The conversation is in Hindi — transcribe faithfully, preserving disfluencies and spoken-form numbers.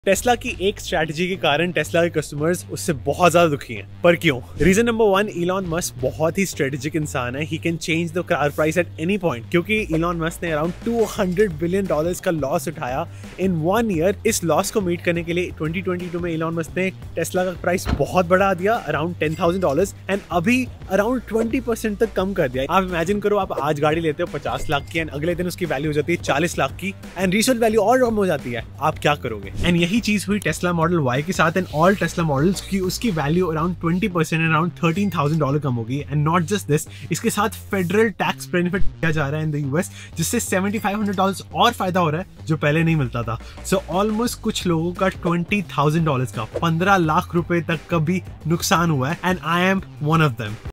टेस्ला की एक स्ट्रैटेजी के कारण टेस्ला के कस्टमर्स उससे बहुत ज्यादा दुखी हैं। पर क्यों? Reason number one, Elon Musk बहुत ही स्ट्रेटेजिक इंसान है। He can change the car price at any point, क्योंकि इलॉन मस्क ने around two hundred billion dollars का लॉस उठाया इन वन ईयर। इस लॉस को मीट करने के लिए ट्वेंटी ट्वेंटी टू में इलॉन मस्क ने टेस्ला का प्राइस बहुत बढ़ा दिया, around ten thousand dollars, and अभी अराउंड ट्वेंटी परसेंट तक कम कर दिया। आप इमेजिन करो, आप आज गाड़ी लेते हो पचास लाख की एंड अगले दिन उसकी वैल्यू हो जाती है चालीस लाख की एंड रीसेल वैल्यू और कम हो जाती है। आप क्या करोगे? एंड यही चीज हुई टेस्ला मॉडल वाई के साथ एंड ऑल टेस्ला मॉडल्स की उसकी value around twenty percent around thirteen thousand dollar कम होगी। एंड नॉट जस्ट दिस, इसके साथ फेडरल टैक्स बेनिफिट दिया जा रहा है इन द यूएस, जिससे सेवेंटी फाइव हंड्रेड डॉलर्स और फायदा हो रहा है जो पहले नहीं मिलता था। सो so, ऑलमोस्ट कुछ लोगों का ट्वेंटी थाउजेंड डॉलर्स का पंद्रह लाख रुपए तक का भी नुकसान हुआ है and I am one of them.